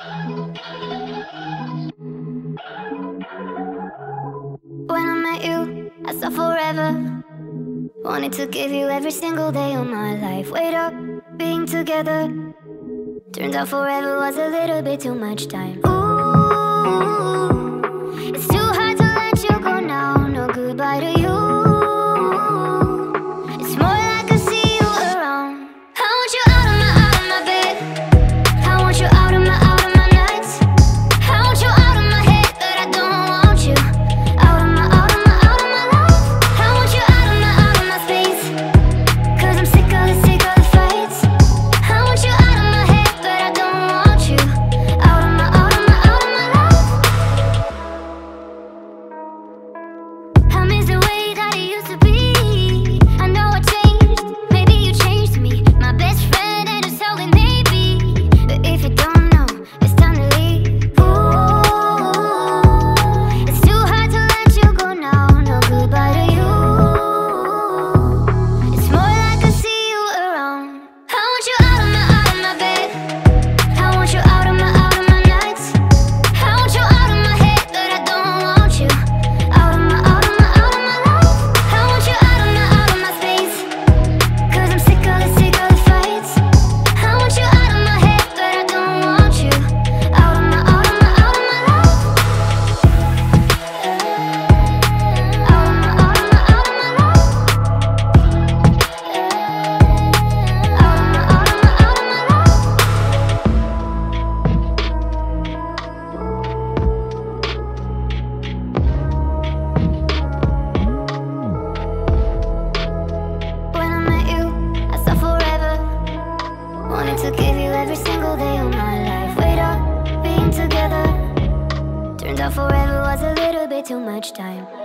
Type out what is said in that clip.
When I met you, I saw forever. Wanted to give you every single day of my life. Wait up, being together. Turned out forever was a little bit too much time. Ooh, it's too hard to let you go now. No goodbye to you. It's more like I see you around. I want you out of my bed. I want you out of my nights. I want you out of my head, but I don't want you out of my love. I want you out of my space, 'cause I'm sick of the fights. I want you out of my head, but I don't want you out of my love. I miss the way that it used to be. I know I changed, maybe you changed me. My best friend and it's all it may be. But if you don't know, it's time to leave. Ooh, it's too hard to let you go now. No goodbye to you. It's more like I see you around. I want you out of my bed. I want you out of my nights. I want you out of my head, but I don't want you out of my love. I want you out of my space, 'cause I'm sick of the fights. I want you out of my head, but I don't want you out of my love. Out of my love. When I met you, I saw forever. Wanted to give you every single day of my life. Wait up, being together. Turned out forever was a little bit too much time.